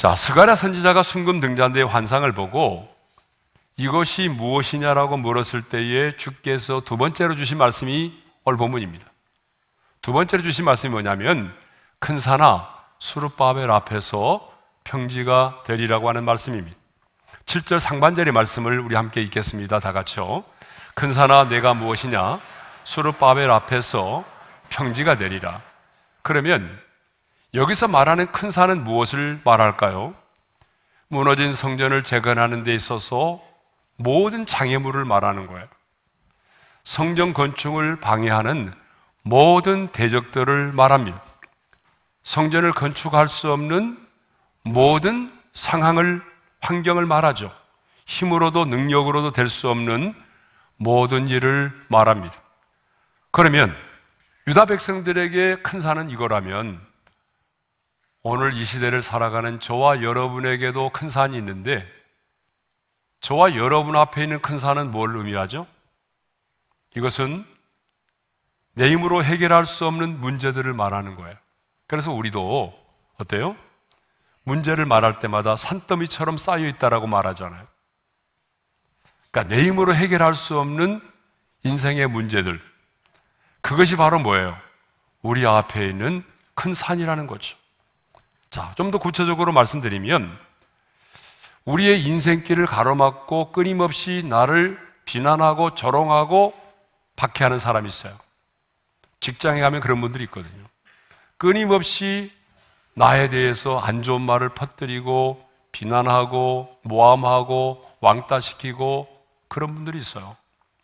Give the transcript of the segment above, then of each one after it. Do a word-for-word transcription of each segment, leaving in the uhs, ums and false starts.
자, 스가랴 선지자가 순금 등잔대의 환상을 보고 이것이 무엇이냐라고 물었을 때에 주께서 두 번째로 주신 말씀이 오늘 본문입니다. 두 번째로 주신 말씀이 뭐냐면 큰 산아 수르바벨 앞에서 평지가 되리라고 하는 말씀입니다. 칠 절 상반절의 말씀을 우리 함께 읽겠습니다. 다 같이요. 큰 산아 내가 무엇이냐 수르바벨 앞에서 평지가 되리라. 그러면 여기서 말하는 큰 산은 무엇을 말할까요? 무너진 성전을 재건하는 데 있어서 모든 장애물을 말하는 거예요. 성전 건축을 방해하는 모든 대적들을 말합니다. 성전을 건축할 수 없는 모든 상황을, 환경을 말하죠. 힘으로도 능력으로도 될 수 없는 모든 일을 말합니다. 그러면 유다 백성들에게 큰 산은 이거라면 오늘 이 시대를 살아가는 저와 여러분에게도 큰 산이 있는데 저와 여러분 앞에 있는 큰 산은 뭘 의미하죠? 이것은 내 힘으로 해결할 수 없는 문제들을 말하는 거예요. 그래서 우리도 어때요? 문제를 말할 때마다 산더미처럼 쌓여 있다라고 말하잖아요. 그러니까 내 힘으로 해결할 수 없는 인생의 문제들, 그것이 바로 뭐예요? 우리 앞에 있는 큰 산이라는 거죠. 자, 좀 더 구체적으로 말씀드리면 우리의 인생길을 가로막고 끊임없이 나를 비난하고 조롱하고 박해하는 사람이 있어요. 직장에 가면 그런 분들이 있거든요. 끊임없이 나에 대해서 안 좋은 말을 퍼뜨리고 비난하고 모함하고 왕따시키고 그런 분들이 있어요.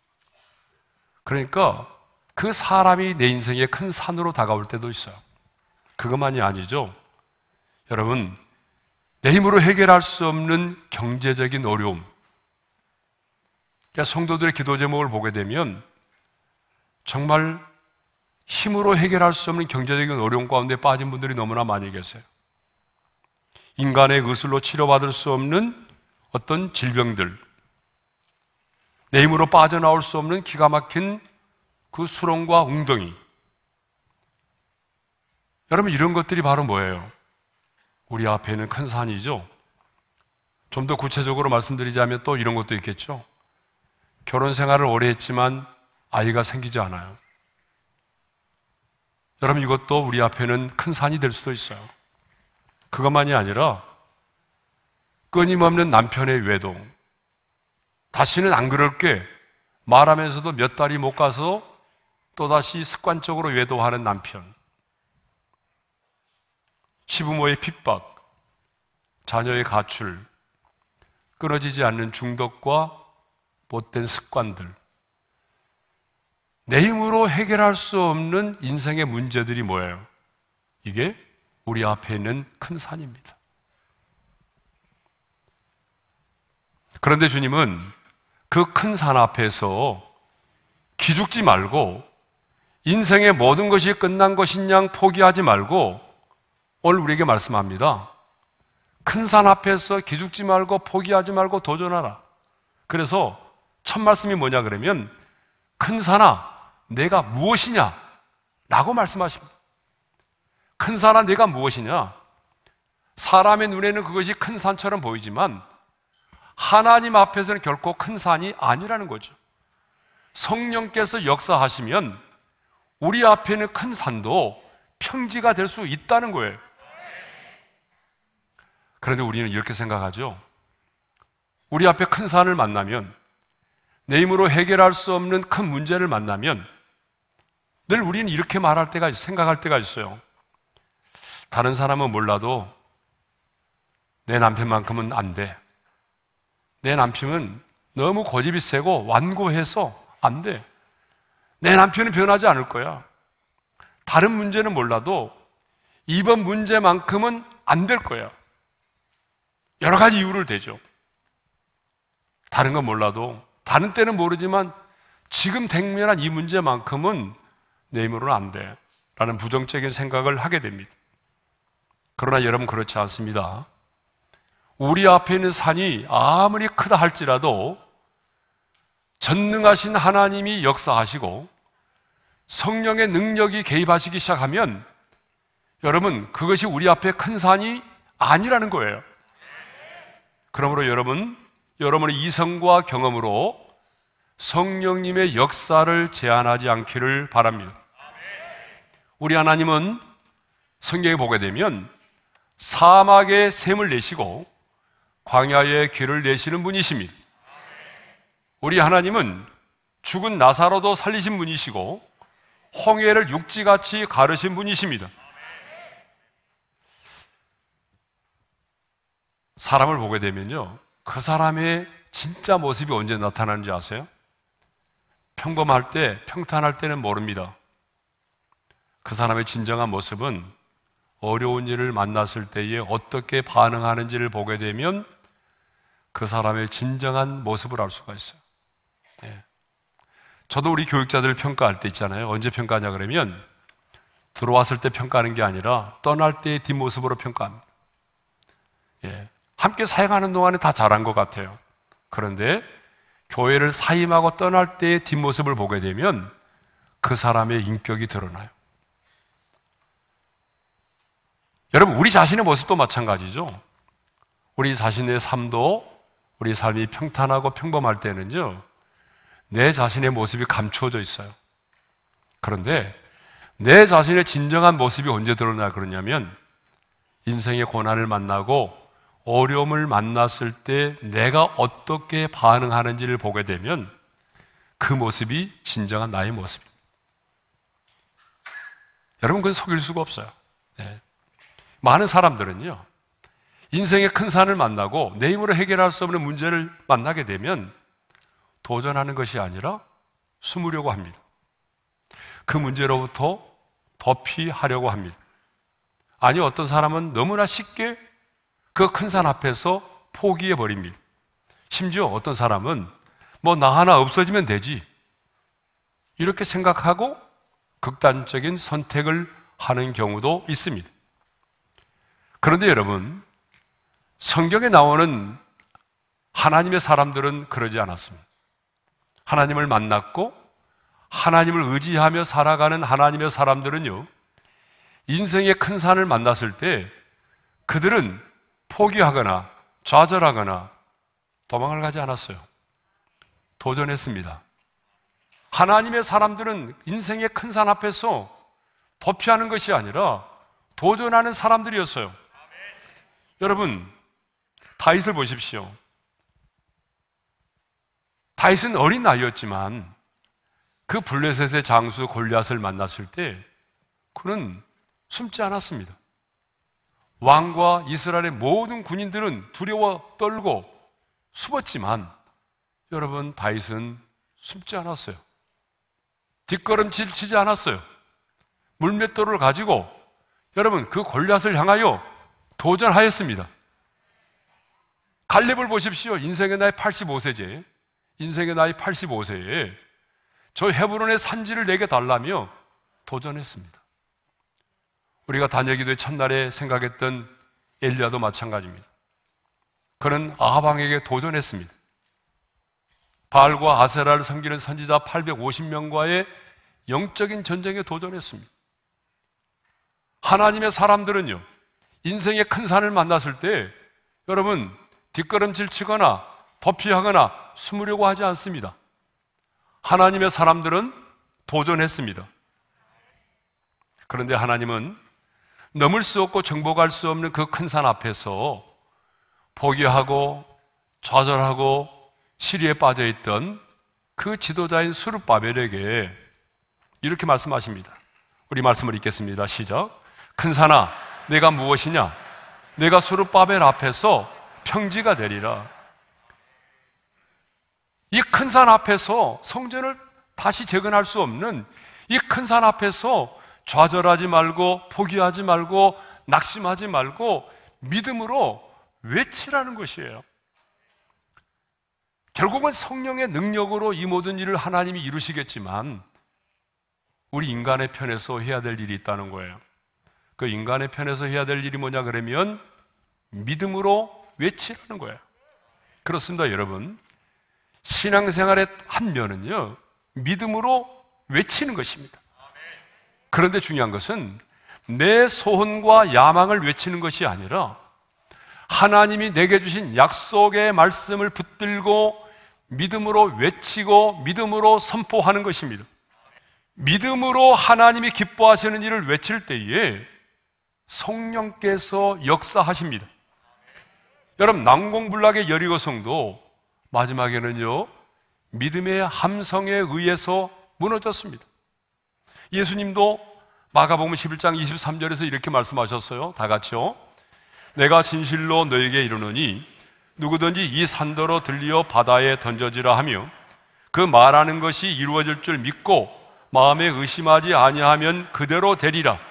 그러니까 그 사람이 내 인생에 큰 산으로 다가올 때도 있어요. 그것만이 아니죠. 여러분, 내 힘으로 해결할 수 없는 경제적인 어려움, 그러니까 성도들의 기도 제목을 보게 되면 정말 힘으로 해결할 수 없는 경제적인 어려움 가운데 빠진 분들이 너무나 많이 계세요. 인간의 의술로 치료받을 수 없는 어떤 질병들, 내 힘으로 빠져나올 수 없는 기가 막힌 그 수렁과 웅덩이. 여러분, 이런 것들이 바로 뭐예요? 우리 앞에 있는 큰 산이죠. 좀 더 구체적으로 말씀드리자면 또 이런 것도 있겠죠. 결혼 생활을 오래 했지만 아이가 생기지 않아요. 여러분, 이것도 우리 앞에는 큰 산이 될 수도 있어요. 그것만이 아니라 끊임없는 남편의 외도, 다시는 안 그럴게 말하면서도 몇 달이 못 가서 또다시 습관적으로 외도하는 남편, 시부모의 핍박, 자녀의 가출, 끊어지지 않는 중독과 못된 습관들, 내 힘으로 해결할 수 없는 인생의 문제들이 뭐예요? 이게 우리 앞에 있는 큰 산입니다. 그런데 주님은 그 큰 산 앞에서 기죽지 말고 인생의 모든 것이 끝난 것인 양 포기하지 말고 오늘 우리에게 말씀합니다. 큰 산 앞에서 기죽지 말고 포기하지 말고 도전하라. 그래서 첫 말씀이 뭐냐 그러면 큰 산아 내가 무엇이냐 라고 말씀하십니다. 큰 산아 내가 무엇이냐? 사람의 눈에는 그것이 큰 산처럼 보이지만 하나님 앞에서는 결코 큰 산이 아니라는 거죠. 성령께서 역사하시면 우리 앞에 있는 큰 산도 평지가 될 수 있다는 거예요. 그런데 우리는 이렇게 생각하죠. 우리 앞에 큰 산을 만나면, 내 힘으로 해결할 수 없는 큰 문제를 만나면 늘 우리는 이렇게 말할 때가 있어요. 생각할 때가 있어요. 다른 사람은 몰라도 내 남편만큼은 안 돼. 내 남편은 너무 고집이 세고 완고해서 안 돼. 내 남편은 변하지 않을 거야. 다른 문제는 몰라도 이번 문제만큼은 안 될 거야. 여러 가지 이유를 대죠. 다른 건 몰라도, 다른 때는 모르지만 지금 당면한 이 문제만큼은 내 힘으로는 안 돼 라는 부정적인 생각을 하게 됩니다. 그러나 여러분 그렇지 않습니다. 우리 앞에 있는 산이 아무리 크다 할지라도 전능하신 하나님이 역사하시고 성령의 능력이 개입하시기 시작하면 여러분 그것이 우리 앞에 큰 산이 아니라는 거예요. 그러므로 여러분, 여러분의 이성과 경험으로 성령님의 역사를 제한하지 않기를 바랍니다. 우리 하나님은 성경에 보게 되면 사막에 샘을 내시고 광야에 길을 내시는 분이십니다. 우리 하나님은 죽은 나사로도 살리신 분이시고 홍해를 육지같이 가르신 분이십니다. 사람을 보게 되면요, 그 사람의 진짜 모습이 언제 나타나는지 아세요? 평범할 때, 평탄할 때는 모릅니다. 그 사람의 진정한 모습은 어려운 일을 만났을 때에 어떻게 반응하는지를 보게 되면 그 사람의 진정한 모습을 알 수가 있어요. 네. 저도 우리 교육자들을 평가할 때 있잖아요. 언제 평가하냐 그러면 들어왔을 때 평가하는 게 아니라 떠날 때의 뒷모습으로 평가합니다. 예. 함께 사역하는 동안에 다 잘한 것 같아요. 그런데 교회를 사임하고 떠날 때의 뒷모습을 보게 되면 그 사람의 인격이 드러나요. 여러분, 우리 자신의 모습도 마찬가지죠. 우리 자신의 삶도, 우리 삶이 평탄하고 평범할 때는요, 내 자신의 모습이 감추어져 있어요. 그런데 내 자신의 진정한 모습이 언제 드러나 그러냐면 인생의 고난을 만나고 어려움을 만났을 때 내가 어떻게 반응하는지를 보게 되면 그 모습이 진정한 나의 모습입니다. 여러분, 그건 속일 수가 없어요. 네. 많은 사람들은요, 인생의 큰 산을 만나고 내 힘으로 해결할 수 없는 문제를 만나게 되면 도전하는 것이 아니라 숨으려고 합니다. 그 문제로부터 도피하려고 합니다. 아니, 어떤 사람은 너무나 쉽게 그 큰 산 앞에서 포기해 버립니다. 심지어 어떤 사람은 뭐 나 하나 없어지면 되지, 이렇게 생각하고 극단적인 선택을 하는 경우도 있습니다. 그런데 여러분, 성경에 나오는 하나님의 사람들은 그러지 않았습니다. 하나님을 만났고 하나님을 의지하며 살아가는 하나님의 사람들은요, 인생의 큰 산을 만났을 때 그들은 포기하거나 좌절하거나 도망을 가지 않았어요. 도전했습니다. 하나님의 사람들은 인생의 큰 산 앞에서 도피하는 것이 아니라 도전하는 사람들이었어요. 여러분, 다윗을 보십시오. 다윗은 어린 나이였지만 그 블레셋의 장수 골리앗을 만났을 때 그는 숨지 않았습니다. 왕과 이스라엘의 모든 군인들은 두려워 떨고 숨었지만 여러분, 다윗은 숨지 않았어요. 뒷걸음질 치지 않았어요. 물맷돌을 가지고 여러분, 그 골리앗을 향하여 도전하였습니다. 갈렙을 보십시오. 인생의 나이 팔십오 세제, 인생의 나이 팔십오 세에 저 헤브론의 산지를 내게 달라며 도전했습니다. 우리가 다녀기도의 첫날에 생각했던 엘리야도 마찬가지입니다. 그는 아합 왕에게 도전했습니다. 바알과 아세라를 섬기는 선지자 팔백오십 명과의 영적인 전쟁에 도전했습니다. 하나님의 사람들은요, 인생의 큰 산을 만났을 때 여러분, 뒷걸음질 치거나 도피하거나 숨으려고 하지 않습니다. 하나님의 사람들은 도전했습니다. 그런데 하나님은 넘을 수 없고 정복할 수 없는 그 큰 산 앞에서 포기하고 좌절하고 시리에 빠져있던 그 지도자인 스룹바벨에게 이렇게 말씀하십니다. 우리 말씀을 읽겠습니다. 시작. 큰 산아, 내가 무엇이냐? 내가 스룹바벨 앞에서 평지가 되리라. 이 큰 산 앞에서 성전을 다시 재건할 수 없는 이 큰 산 앞에서 좌절하지 말고 포기하지 말고 낙심하지 말고 믿음으로 외치라는 것이에요. 결국은 성령의 능력으로 이 모든 일을 하나님이 이루시겠지만 우리 인간의 편에서 해야 될 일이 있다는 거예요. 그 인간의 편에서 해야 될 일이 뭐냐 그러면 믿음으로 외치라는 거예요. 그렇습니다, 여러분. 신앙생활의 한 면은요, 믿음으로 외치는 것입니다. 그런데 중요한 것은 내 소원과 야망을 외치는 것이 아니라 하나님이 내게 주신 약속의 말씀을 붙들고 믿음으로 외치고 믿음으로 선포하는 것입니다. 믿음으로 하나님이 기뻐하시는 일을 외칠 때에 성령께서 역사하십니다. 여러분, 난공불락의 여리고성도 마지막에는요 믿음의 함성에 의해서 무너졌습니다. 예수님도 마가복음 십일 장 이십삼 절에서 이렇게 말씀하셨어요. 다 같이요. 내가 진실로 너에게 이르노니 누구든지 이 산더러 들리어 바다에 던져지라 하며 그 말하는 것이 이루어질 줄 믿고 마음에 의심하지 아니하면 그대로 되리라.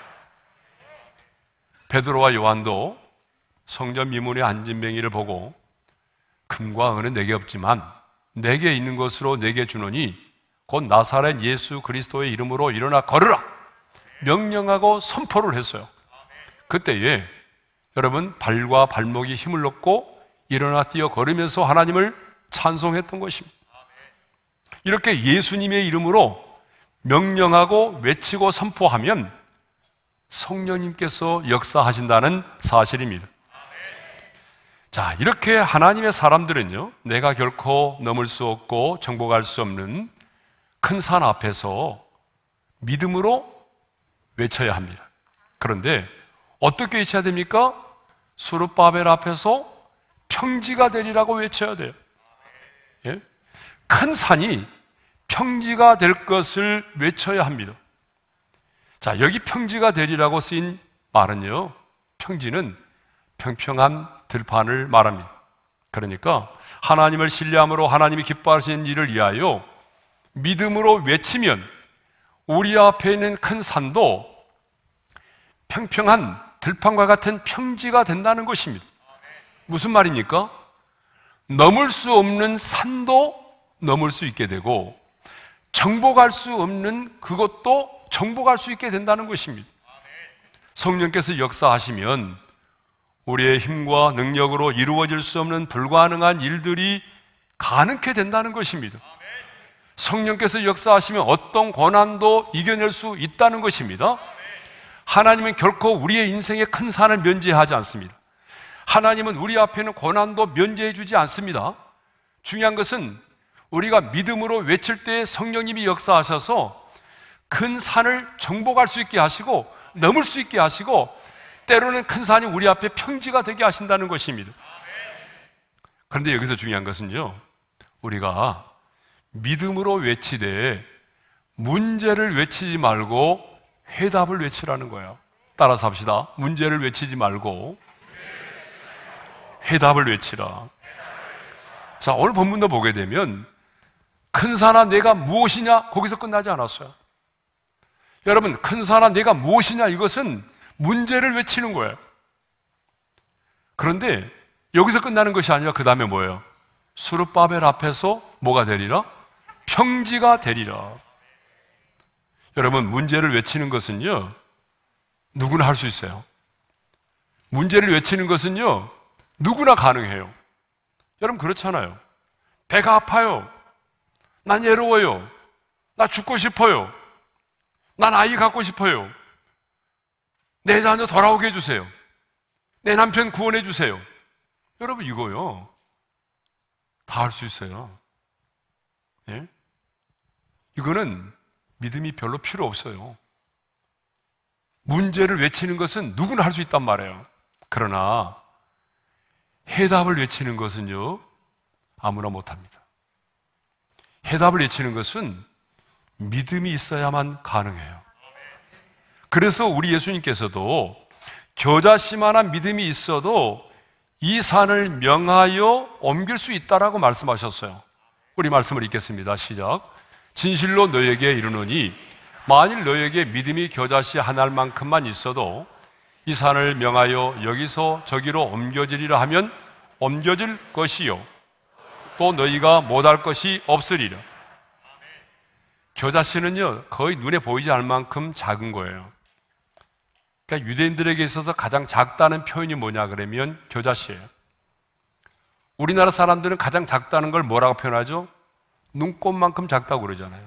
베드로와 요한도 성전 미문에 앉은 맹인을 보고 금과 은은 내게 없지만 내게 있는 것으로 내게 주노니 곧 나사렛 예수 그리스도의 이름으로 일어나 걸으라 명령하고 선포를 했어요. 그때에 여러분 발과 발목이 힘을 얻고 일어나 뛰어 걸으면서 하나님을 찬송했던 것입니다. 이렇게 예수님의 이름으로 명령하고 외치고 선포하면 성령님께서 역사하신다는 사실입니다. 자, 이렇게 하나님의 사람들은요 내가 결코 넘을 수 없고 정복할 수 없는 큰 산 앞에서 믿음으로 외쳐야 합니다. 그런데 어떻게 외쳐야 됩니까? 수르바벨 앞에서 평지가 되리라고 외쳐야 돼요. 예? 큰 산이 평지가 될 것을 외쳐야 합니다. 자, 여기 평지가 되리라고 쓰인 말은요 평지는 평평한 들판을 말합니다. 그러니까 하나님을 신뢰함으로 하나님이 기뻐하시는 일을 위하여 믿음으로 외치면 우리 앞에 있는 큰 산도 평평한 들판과 같은 평지가 된다는 것입니다. 무슨 말입니까? 넘을 수 없는 산도 넘을 수 있게 되고 정복할 수 없는 그것도 정복할 수 있게 된다는 것입니다. 성령께서 역사하시면 우리의 힘과 능력으로 이루어질 수 없는 불가능한 일들이 가능케 된다는 것입니다. 성령께서 역사하시면 어떤 고난도 이겨낼 수 있다는 것입니다. 하나님은 결코 우리의 인생의 큰 산을 면제하지 않습니다. 하나님은 우리 앞에 있는 고난도 면제해 주지 않습니다. 중요한 것은 우리가 믿음으로 외칠 때 성령님이 역사하셔서 큰 산을 정복할 수 있게 하시고 넘을 수 있게 하시고 때로는 큰 산이 우리 앞에 평지가 되게 하신다는 것입니다. 그런데 여기서 중요한 것은요 우리가 믿음으로 외치되 문제를 외치지 말고 해답을 외치라는 거예요. 따라서 합시다. 문제를 외치지 말고 해답을 외치라. 자, 오늘 본문도 보게 되면 큰 산아 내가 무엇이냐 거기서 끝나지 않았어요. 여러분, 큰 산아 내가 무엇이냐 이것은 문제를 외치는 거예요. 그런데 여기서 끝나는 것이 아니라 그 다음에 뭐예요? 수르바벨 앞에서 뭐가 되리라? 평지가 되리라. 여러분, 문제를 외치는 것은요 누구나 할 수 있어요. 문제를 외치는 것은요 누구나 가능해요. 여러분 그렇잖아요. 배가 아파요. 난 외로워요. 나 죽고 싶어요. 난 아이 갖고 싶어요. 내 자녀 돌아오게 해주세요. 내 남편 구원해 주세요. 여러분 이거요 다 할 수 있어요. 예? 이거는 믿음이 별로 필요 없어요. 문제를 외치는 것은 누구나 할 수 있단 말이에요. 그러나 해답을 외치는 것은요 아무나 못합니다. 해답을 외치는 것은 믿음이 있어야만 가능해요. 그래서 우리 예수님께서도 겨자씨만한 믿음이 있어도 이 산을 명하여 옮길 수 있다라고 말씀하셨어요. 우리 말씀을 읽겠습니다. 시작. 진실로 너에게 이르노니 만일 너에게 믿음이 겨자씨 한 알만큼만 있어도 이 산을 명하여 여기서 저기로 옮겨지리라 하면 옮겨질 것이요 또 너희가 못할 것이 없으리라. 겨자씨는요 거의 눈에 보이지 않을 만큼 작은 거예요. 그러니까 유대인들에게 있어서 가장 작다는 표현이 뭐냐 그러면 겨자씨예요. 우리나라 사람들은 가장 작다는 걸 뭐라고 표현하죠? 눈곱만큼 작다고 그러잖아요.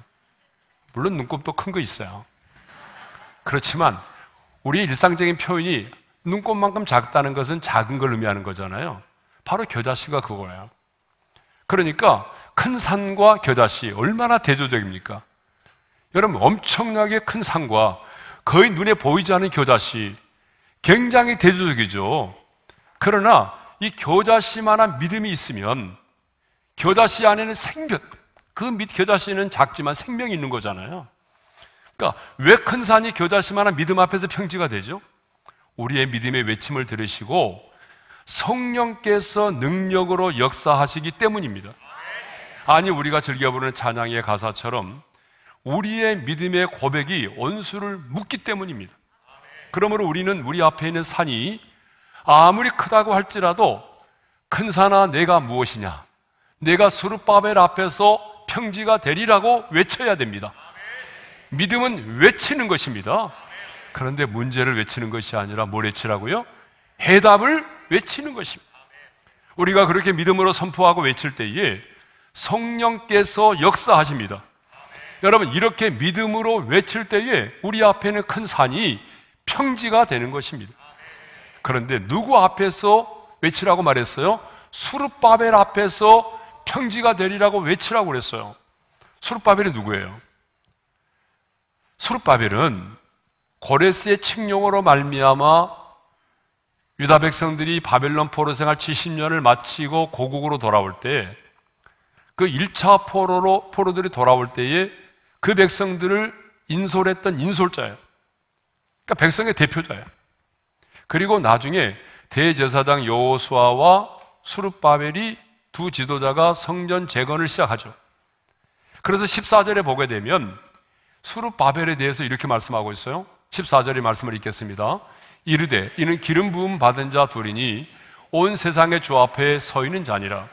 물론 눈곱도 큰 거 있어요. 그렇지만 우리의 일상적인 표현이 눈곱만큼 작다는 것은 작은 걸 의미하는 거잖아요. 바로 겨자씨가 그거예요. 그러니까 큰 산과 겨자씨 얼마나 대조적입니까? 여러분, 엄청나게 큰 산과 거의 눈에 보이지 않는 겨자씨, 굉장히 대조적이죠. 그러나 이 겨자씨만한 믿음이 있으면 겨자씨 안에는 생명, 그 밑 겨자씨는 작지만 생명이 있는 거잖아요. 그러니까 왜 큰 산이 겨자씨만한 믿음 앞에서 평지가 되죠? 우리의 믿음의 외침을 들으시고 성령께서 능력으로 역사하시기 때문입니다. 아니, 우리가 즐겨 부르는 찬양의 가사처럼 우리의 믿음의 고백이 원수를 묻기 때문입니다. 그러므로 우리는 우리 앞에 있는 산이 아무리 크다고 할지라도 큰 산아 내가 무엇이냐, 내가 스룹바벨 앞에서 평지가 되리라고 외쳐야 됩니다. 믿음은 외치는 것입니다. 그런데 문제를 외치는 것이 아니라 뭘 외치라고요? 해답을 외치는 것입니다. 우리가 그렇게 믿음으로 선포하고 외칠 때에 성령께서 역사하십니다. 여러분, 이렇게 믿음으로 외칠 때에 우리 앞에는 큰 산이 평지가 되는 것입니다. 그런데 누구 앞에서 외치라고 말했어요? 스룹바벨 앞에서 평지가 되리라고 외치라고 그랬어요. 스룹바벨이 누구예요? 스룹바벨은 고레스의 칙령으로 말미암아 유다 백성들이 바벨론 포로 생활 칠십 년을 마치고 고국으로 돌아올 때, 그 일 차 포로로 포로들이 돌아올 때에 그 백성들을 인솔했던 인솔자예요. 그러니까 백성의 대표자예요. 그리고 나중에 대제사장 여호수아와 스룹바벨이 두 지도자가 성전 재건을 시작하죠. 그래서 십사 절에 보게 되면 스룹바벨에 대해서 이렇게 말씀하고 있어요. 십사 절의 말씀을 읽겠습니다. 이르되 이는 기름 부음 받은 자 둘이니 온 세상의 주 앞에 서 있는 자니라.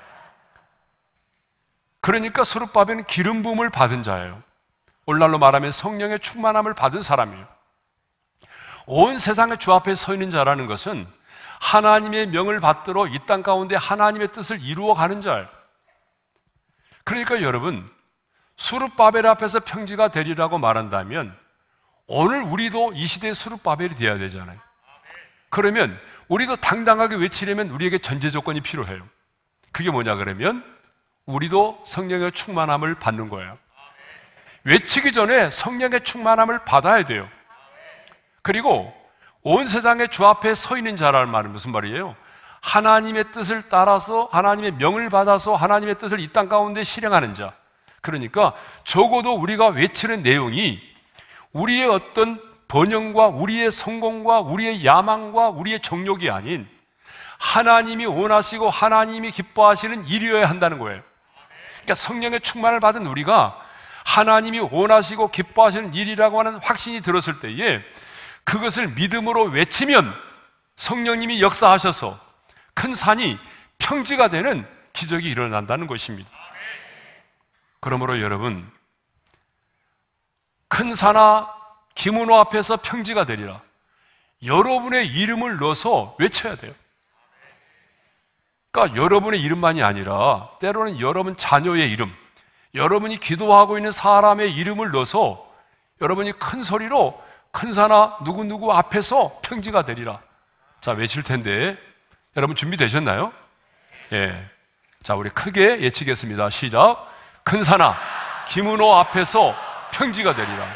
그러니까 스룹바벨은 기름 부음을 받은 자예요. 오늘날로 말하면 성령의 충만함을 받은 사람이에요. 온 세상의 주 앞에 서 있는 자라는 것은 하나님의 명을 받들어 이 땅 가운데 하나님의 뜻을 이루어가는 자예요. 그러니까 여러분, 스룹바벨 앞에서 평지가 되리라고 말한다면 오늘 우리도 이 시대의 스룹바벨이 되어야 되잖아요. 그러면 우리도 당당하게 외치려면 우리에게 전제 조건이 필요해요. 그게 뭐냐 그러면 우리도 성령의 충만함을 받는 거예요. 외치기 전에 성령의 충만함을 받아야 돼요. 그리고 온 세상의 주 앞에 서 있는 자라는 말은 무슨 말이에요? 하나님의 뜻을 따라서 하나님의 명을 받아서 하나님의 뜻을 이 땅 가운데 실행하는 자. 그러니까 적어도 우리가 외치는 내용이 우리의 어떤 번영과 우리의 성공과 우리의 야망과 우리의 정욕이 아닌 하나님이 원하시고 하나님이 기뻐하시는 일이어야 한다는 거예요. 그러니까 성령의 충만을 받은 우리가 하나님이 원하시고 기뻐하시는 일이라고 하는 확신이 들었을 때에 그것을 믿음으로 외치면 성령님이 역사하셔서 큰 산이 평지가 되는 기적이 일어난다는 것입니다. 그러므로 여러분, 큰 산아 기문호 앞에서 평지가 되리라. 여러분의 이름을 넣어서 외쳐야 돼요. 그러니까 여러분의 이름만이 아니라 때로는 여러분 자녀의 이름, 여러분이 기도하고 있는 사람의 이름을 넣어서 여러분이 큰 소리로 큰 산아 누구누구 앞에서 평지가 되리라. 자, 외칠 텐데 여러분 준비되셨나요? 예. 자, 우리 크게 외치겠습니다. 시작. 큰 산아 김은호 앞에서 평지가 되리라.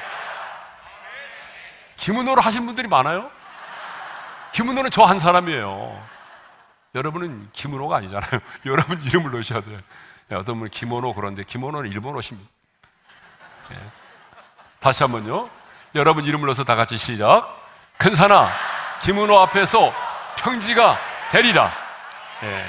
김은호를 하신 분들이 많아요. 김은호는 저 한 사람이에요. 여러분은 김은호가 아니잖아요. 여러분 이름을 넣으셔야 돼요. 예, 어떤 분은 김은호 그런데 김은호는 일본어십니다. 예. 다시 한번요. 여러분 이름을 넣어서 다 같이 시작. 큰 산아 김은호 앞에서 평지가 되리라. 예.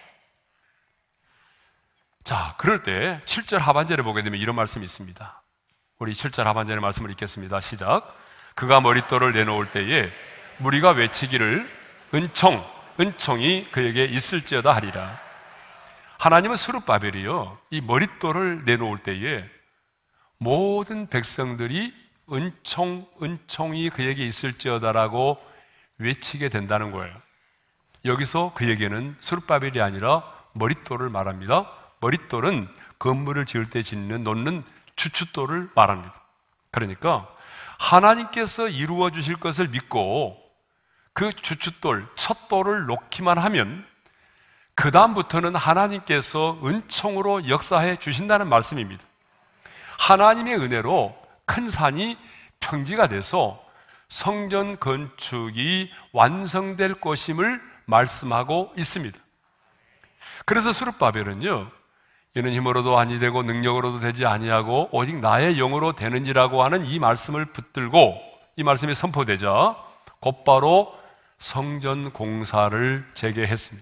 자, 그럴 때 칠 절 하반절에 보게 되면 이런 말씀이 있습니다. 우리 칠 절 하반절의 말씀을 읽겠습니다. 시작. 그가 머릿돌을 내놓을 때에 무리가 외치기를 은총, 은총이 그에게 있을지어다 하리라. 하나님은 스룹바벨이요, 이 머릿돌을 내놓을 때에 모든 백성들이 은총, 은총이 그에게 있을지어다라고 외치게 된다는 거예요. 여기서 그에게는 스룹바벨이 아니라 머릿돌을 말합니다. 머릿돌은 건물을 지을 때 짓는, 놓는 주춧돌을 말합니다. 그러니까 하나님께서 이루어 주실 것을 믿고 그 주춧돌, 첫 돌을 놓기만 하면 그 다음부터는 하나님께서 은총으로 역사해 주신다는 말씀입니다. 하나님의 은혜로 큰 산이 평지가 돼서 성전 건축이 완성될 것임을 말씀하고 있습니다. 그래서 스룹바벨은요, 이는 힘으로도 아니 되고 능력으로도 되지 아니하고 오직 나의 영으로 되는지라고 하는 이 말씀을 붙들고, 이 말씀이 선포되자 곧바로 성전 공사를 재개했습니다.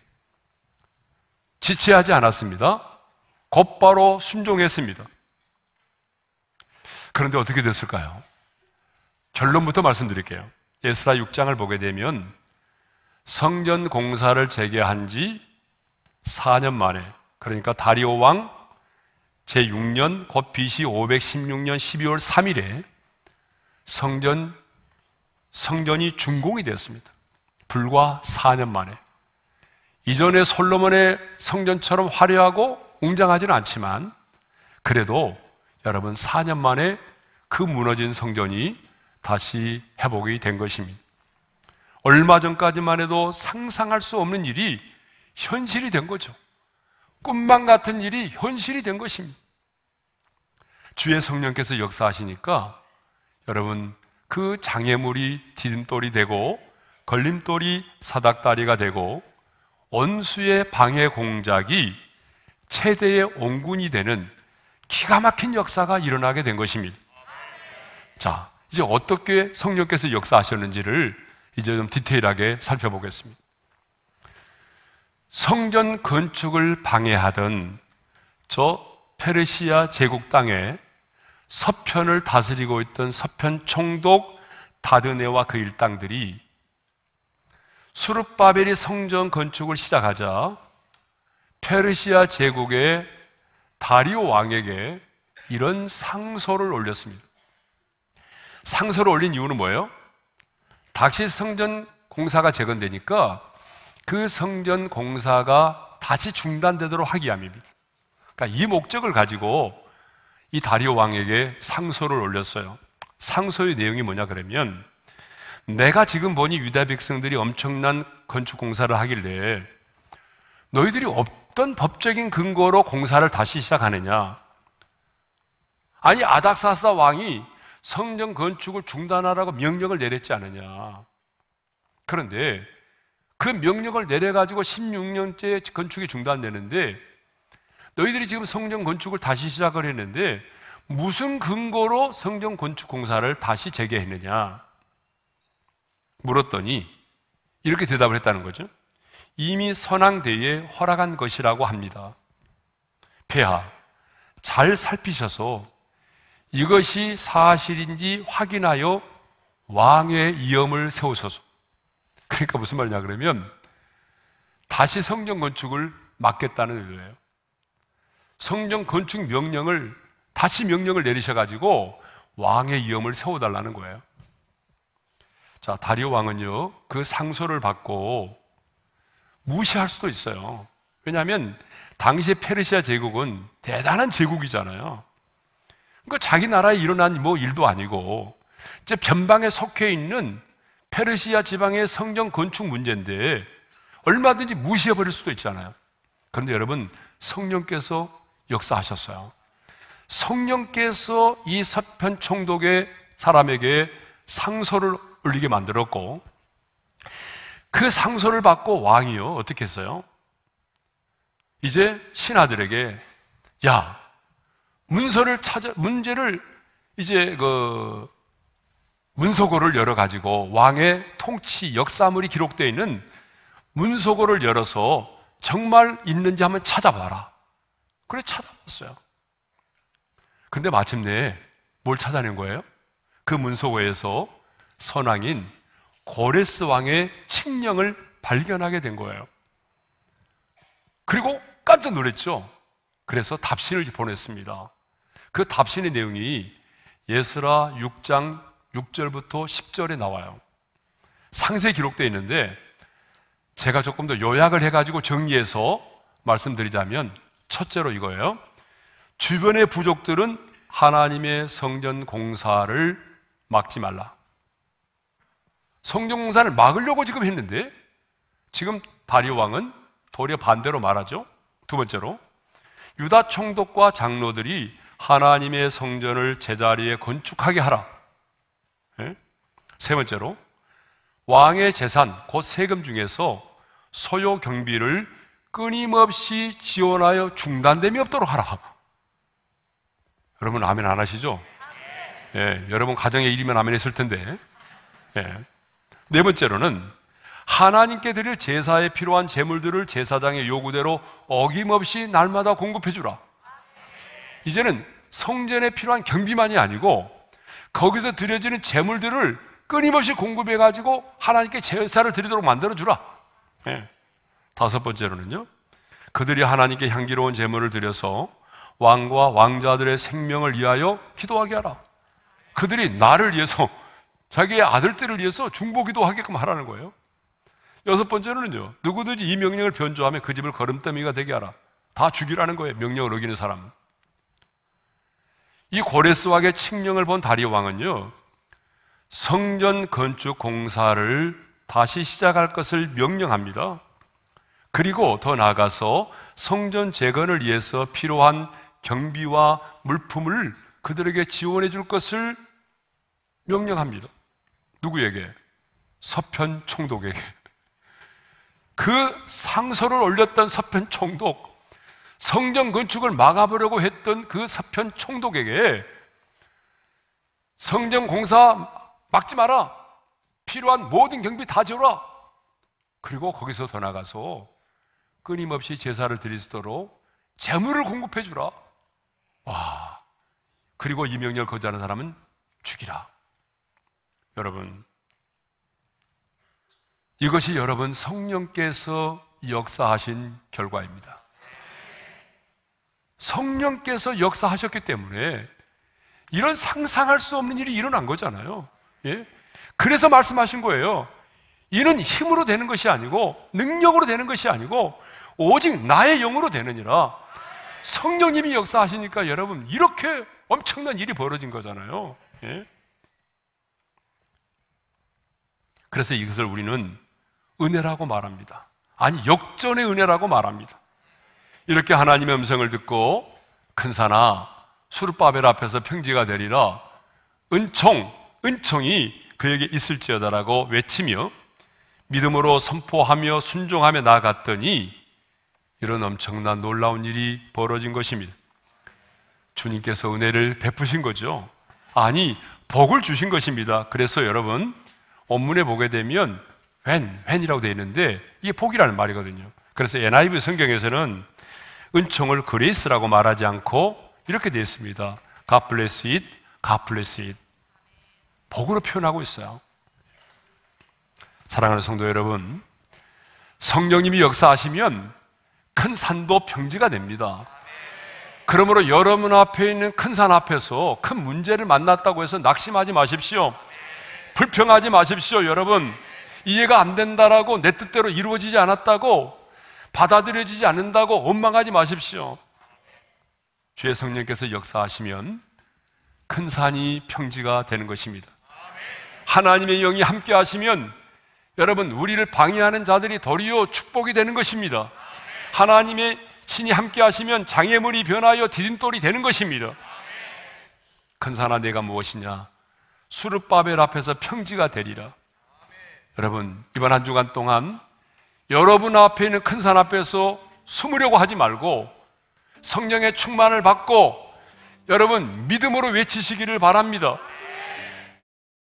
지체하지 않았습니다. 곧바로 순종했습니다. 그런데 어떻게 됐을까요? 결론부터 말씀드릴게요. 에스라 육 장을 보게 되면 성전 공사를 재개한 지 사 년 만에, 그러니까 다리오 왕 제육 년 곧 비씨 오백십육 년 십이월 삼일에 성전, 성전이 준공이 되었습니다. 불과 사 년 만에. 이전에 솔로몬의 성전처럼 화려하고 웅장하지는 않지만 그래도 여러분 사 년 만에 그 무너진 성전이 다시 회복이 된 것입니다. 얼마 전까지만 해도 상상할 수 없는 일이 현실이 된 거죠. 꿈만 같은 일이 현실이 된 것입니다. 주의 성령께서 역사하시니까 여러분 그 장애물이 디딤돌이 되고 걸림돌이 사닥다리가 되고 원수의 방해 공작이 최대의 온군이 되는 기가 막힌 역사가 일어나게 된 것입니다. 자, 이제 어떻게 성령께서 역사하셨는지를 이제 좀 디테일하게 살펴보겠습니다. 성전 건축을 방해하던 저 페르시아 제국 땅에 서편을 다스리고 있던 서편 총독 다드네와 그 일당들이 스룹바벨이 성전 건축을 시작하자 페르시아 제국의 다리오 왕에게 이런 상소를 올렸습니다. 상소를 올린 이유는 뭐예요? 다시 성전 공사가 재건되니까 그 성전 공사가 다시 중단되도록 하기 위함입니다. 그러니까 이 목적을 가지고 이 다리오 왕에게 상소를 올렸어요. 상소의 내용이 뭐냐 그러면, 내가 지금 보니 유다 백성들이 엄청난 건축 공사를 하길래 너희들이 어떤 법적인 근거로 공사를 다시 시작하느냐? 아니 아닥사스다 왕이 성전 건축을 중단하라고 명령을 내렸지 않느냐? 그런데 그 명령을 내려가지고 십육 년째 건축이 중단되는데 너희들이 지금 성전 건축을 다시 시작을 했는데 무슨 근거로 성전 건축 공사를 다시 재개했느냐 물었더니 이렇게 대답을 했다는 거죠. 이미 선왕대에 허락한 것이라고 합니다. 폐하, 잘 살피셔서 이것이 사실인지 확인하여 왕의 이엄을 세우소서. 그러니까 무슨 말이냐 그러면 다시 성전 건축을 막겠다는 의도예요. 성전 건축 명령을 다시 명령을 내리셔가지고 왕의 이엄을 세워달라는 거예요. 자, 다리오 왕은요 그 상소를 받고 무시할 수도 있어요. 왜냐하면 당시에 페르시아 제국은 대단한 제국이잖아요. 그러니까 자기 나라에 일어난 뭐 일도 아니고 이제 변방에 속해 있는 페르시아 지방의 성전 건축 문제인데 얼마든지 무시해버릴 수도 있잖아요. 그런데 여러분 성령께서 역사하셨어요. 성령께서 이 서편 총독의 사람에게 상소를 올리게 만들었고 그 상소를 받고 왕이요 어떻게 했어요? 이제 신하들에게 야 문서를 찾아 문제를 이제 그 문서고를 열어가지고 왕의 통치 역사물이 기록되어 있는 문서고를 열어서 정말 있는지 한번 찾아봐라. 그래 찾아봤어요. 근데 마침내 뭘 찾아낸 거예요? 그 문서고에서 선왕인 고레스 왕의 칙령을 발견하게 된 거예요. 그리고 깜짝 놀랐죠. 그래서 답신을 보냈습니다. 그 답신의 내용이 에스라 육 장 육 절부터 십 절에 나와요. 상세히 기록되어 있는데 제가 조금 더 요약을 해가지고 정리해서 말씀드리자면 첫째로 이거예요. 주변의 부족들은 하나님의 성전 공사를 막지 말라. 성전 공사를 막으려고 지금 했는데 지금 다리오 왕은 도리어 반대로 말하죠. 두 번째로 유다 총독과 장로들이 하나님의 성전을 제자리에 건축하게 하라. 예? 세 번째로 왕의 재산 곧 세금 중에서 소요 경비를 끊임없이 지원하여 중단됨이 없도록 하라. 여러분 아멘 안 하시죠? 예, 여러분 가정의 일이면 아멘 했을 텐데. 예. 네 번째로는 하나님께 드릴 제사에 필요한 제물들을 제사장의 요구대로 어김없이 날마다 공급해 주라. 이제는 성전에 필요한 경비만이 아니고 거기서 드려지는 제물들을 끊임없이 공급해 가지고 하나님께 제사를 드리도록 만들어 주라. 예. 다섯 번째로는요, 그들이 하나님께 향기로운 제물을 드려서 왕과 왕자들의 생명을 위하여 기도하게 하라. 그들이 나를 위해서, 자기의 아들들을 위해서 중보기도 하게끔 하라는 거예요. 여섯 번째로는요, 누구든지 이 명령을 변조하면 그 집을 거름더미가 되게 하라. 다 죽이라는 거예요, 명령을 어기는 사람은. 이 고레스 왕의 칙령을 본 다리오 왕은요, 성전 건축 공사를 다시 시작할 것을 명령합니다. 그리고 더 나아가서 성전 재건을 위해서 필요한 경비와 물품을 그들에게 지원해 줄 것을 명령합니다. 누구에게? 서편 총독에게. 그 상소를 올렸던 서편 총독, 성전 건축을 막아보려고 했던 그 서편 총독에게 성전 공사 막지 마라. 필요한 모든 경비 다 지어라. 그리고 거기서 더 나가서 끊임없이 제사를 드릴 수 있도록 재물을 공급해 주라. 와. 그리고 이 명령을 거절하는 사람은 죽이라. 여러분, 이것이 여러분 성령께서 역사하신 결과입니다. 성령께서 역사하셨기 때문에 이런 상상할 수 없는 일이 일어난 거잖아요. 예? 그래서 말씀하신 거예요. 이는 힘으로 되는 것이 아니고 능력으로 되는 것이 아니고 오직 나의 영으로 되느니라. 성령님이 역사하시니까 여러분 이렇게 엄청난 일이 벌어진 거잖아요. 예? 그래서 이것을 우리는 은혜라고 말합니다. 아니, 역전의 은혜라고 말합니다. 이렇게 하나님의 음성을 듣고 큰 산아 수르바벨 앞에서 평지가 되리라. 은총, 은총이 그에게 있을지어다라고 외치며 믿음으로 선포하며 순종하며 나아갔더니 이런 엄청난 놀라운 일이 벌어진 것입니다. 주님께서 은혜를 베푸신 거죠. 아니, 복을 주신 것입니다. 그래서 여러분 원문에 보게 되면 when, when이라고 되어 있는데 이게 복이라는 말이거든요. 그래서 엔 아이 브이 성경에서는 은총을 그레이스라고 말하지 않고 이렇게 되어 있습니다. God bless it, God bless it. 복으로 표현하고 있어요. 사랑하는 성도 여러분, 성령님이 역사하시면 큰 산도 평지가 됩니다. 그러므로 여러분 앞에 있는 큰 산 앞에서 큰 문제를 만났다고 해서 낙심하지 마십시오. 불평하지 마십시오. 여러분, 이해가 안 된다라고 내 뜻대로 이루어지지 않았다고 받아들여지지 않는다고 원망하지 마십시오. 주의 성령께서 역사하시면 큰 산이 평지가 되는 것입니다. 하나님의 영이 함께 하시면 여러분 우리를 방해하는 자들이 도리어 축복이 되는 것입니다. 하나님의 신이 함께 하시면 장애물이 변하여 디딤돌이 되는 것입니다. 큰 산아 내가 무엇이냐? 수르바벨 앞에서 평지가 되리라. 여러분 이번 한 주간 동안 여러분 앞에 있는 큰 산 앞에서 숨으려고 하지 말고 성령의 충만을 받고 여러분 믿음으로 외치시기를 바랍니다.